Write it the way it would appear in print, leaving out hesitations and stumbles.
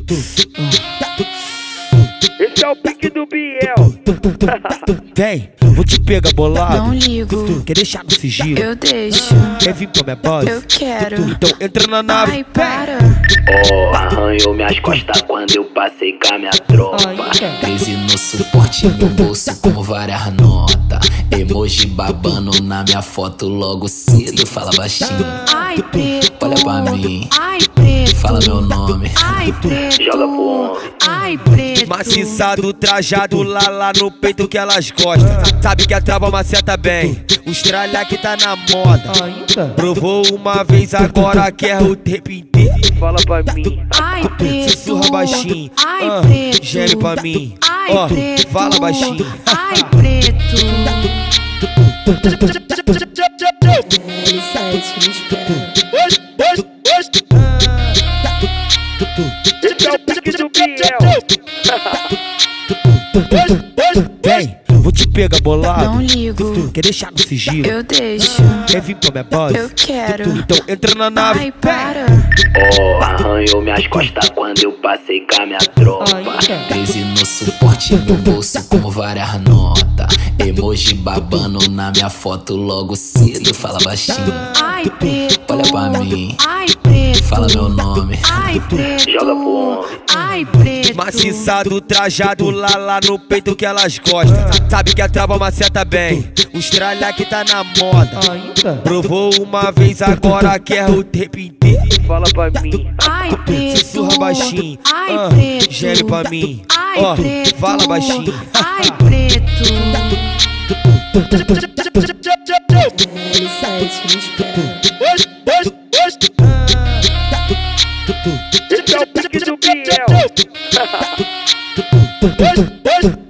Esse é o pique do Biel. Vem, vou te pegar bolado. Não ligo, Quer deixar no sigilo? eu deixo. Quer vir pra minha base? Eu quero. Então entra na nave. Ai, para. Oh, arranhou minhas costas quando eu passei com a minha tropa. 13 no suporte, no bolso com várias notas. Emoji babando na minha foto logo cedo. Fala baixinho, Ai, preto. olha pra mim, Ai, preto. fala meu nome. Ai, preto. Joga pro homem. Ai, preto. Maciçado, trajado, lá no peito que elas gostam. Sabe que a trava maceta bem, os tralha que tá na moda. Provou uma vez, agora quer o tempo inteiro. Fala pra mim. Ai, preto. Sussurra baixinho, Ai, preto. geme pra mim. Ai, Ó, preto. fala baixinho. Ai, preto. Esse é o pique do Biel. Vem, vou te pegar bolado. Não ligo, Quer deixar no sigilo? eu deixo. Quer vir pra minha base? Eu quero. Então entra na nave. Ai, para. Oh, arranhou minhas costas quando eu passei com a minha tropa. 13 no suporte, no bolso com várias notas. Emoji babando na minha foto logo cedo. Fala baixinho, Ai, preto. olha pra mim, Ai, preto. fala meu nome. Ai, preto. Joga pro homem. Ai, preto. Maciçado, trajado, lá no peito que elas gostam. Sabe que a trava maceta bem, os tralha que tá na moda. Provou uma vez, agora quer o tempo inteiro. Fala pra mim. Ai, preto. Sussurra baixinho, Ai, preto. geme pra mim. Ai, Ó, preto. fala baixinho. Ai, preto. Esse é o pique do Biel.